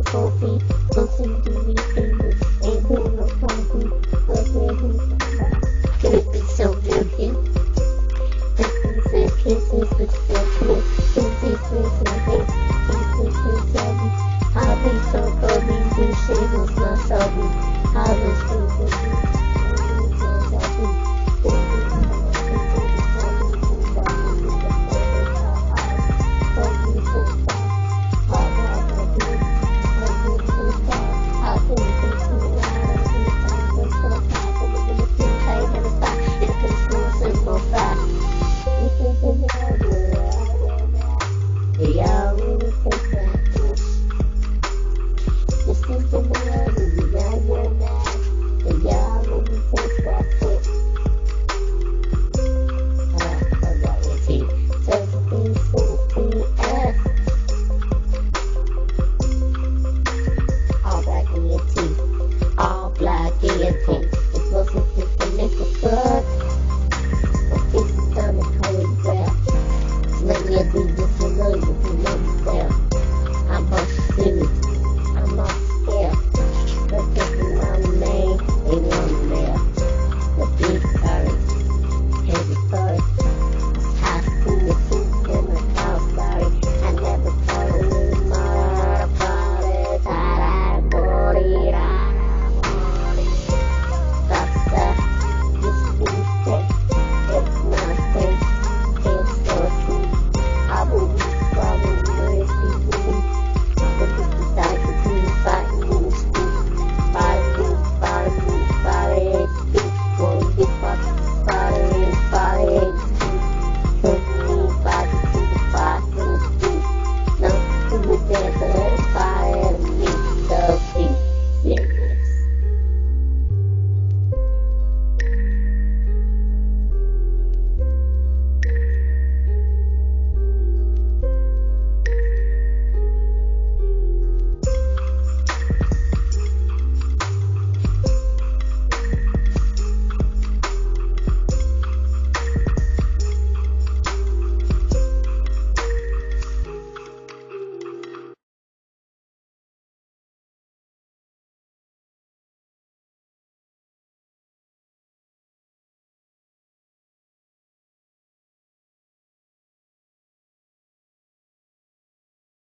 coffee, something to be famous, and who will coffee, but can it be so guilty? Kisses and kisses with still kiss, kisses with my face, kisses with daddy, I've been so ugly, these shameless